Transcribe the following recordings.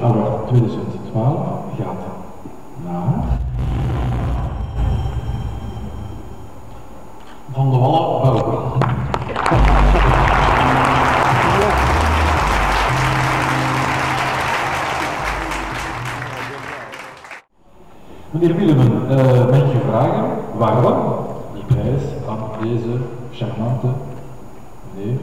Award 2012 gaat naar Van de Wallen Bouwgroep. Meneer Willemen, mag ik u vragen waarom die prijs aan deze charmante meneer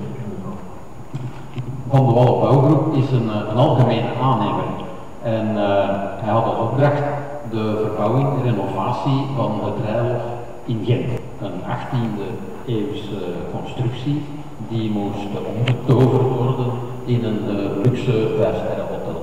Van de Wallen Bouwgroep is een algemene aannemer. En hij had als opdracht de verbouwing en renovatie van het Rijhof in Gent. Een 18e eeuwse constructie die moest omgetoverd worden in een luxe 5-sterren hotel.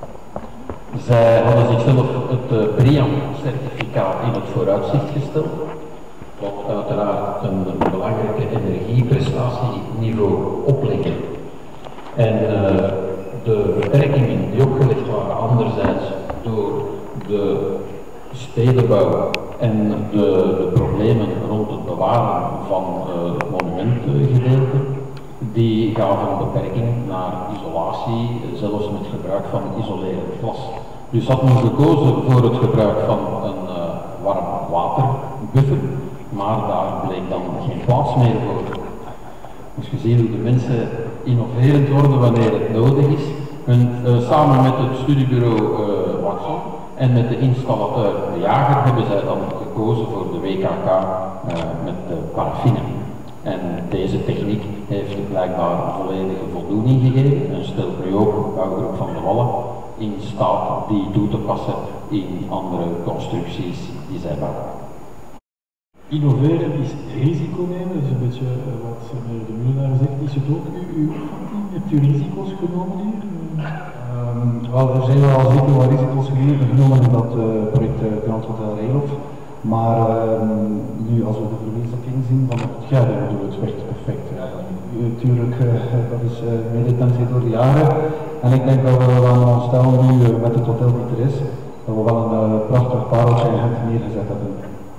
Zij hadden zichzelf het BREEAM-certificaat in het vooruitzicht gesteld, wat uiteraard een belangrijke energieprestatieniveau oplevert. En de beperkingen die opgelegd waren anderzijds door de stedenbouw en de problemen rond het bewaren van het monumentgedeelte, die gaven beperking naar isolatie, zelfs met gebruik van isolerend glas. Dus had men gekozen voor het gebruik van een warm waterbuffer, maar daar bleek dan geen plaats meer voor. Dus je ziet hoe de mensen innoverend worden wanneer het nodig is. En, samen met het studiebureau Watson en met de installateur De Jager hebben zij dan gekozen voor de WKK met de paraffine. En deze techniek heeft blijkbaar volledige voldoening gegeven en stelt nu ook Bouwgroep Van de Wallen in staat die toe te passen in andere constructies die zij bouwen. Innoveren is risico nemen, dat is een beetje wat meneer De Mulenaar zegt. Is het ook uw opvatting? Hebt u risico's genomen hier? Wel, er zijn wel zeker wel risico's genomen in dat project Grand Hotel Rijhof. Maar nu, als we de verwezenlijking zien van het het werkt perfect. natuurlijk, dat is mede dankzij door de jaren. En ik denk dat we aan ons stel nu met het hotel die er is, dat we wel een prachtig pareltje in het neergezet hebben.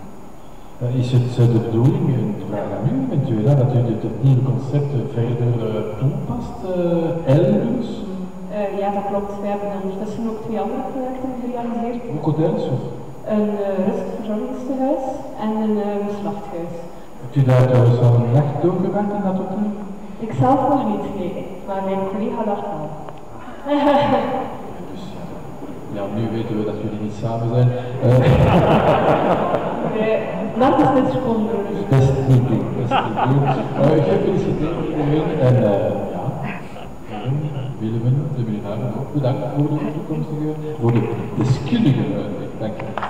Is het de bedoeling, een vraag aan u eventueel, dat u het nieuwe concept verder toepast, elders? Ja, dat klopt. We hebben ondertussen ook 2 andere projecten gerealiseerd. Ook hotels? Een rustverzorgingstehuis en een geslachthuis. Hebt u daar trouwens al een nacht doorgebracht in dat hotel? Ik zelf nog niet, nee. Maar mijn collega dacht wel. Dus ja, nu weten we dat jullie niet samen zijn. Dat is net seconde. Best niet doen, best niet doen. Gefeliciteerd iedereen en ja, Willemen, de meneer ook bedankt voor de toekomstige, voor de deskundige uitleg. Dank je.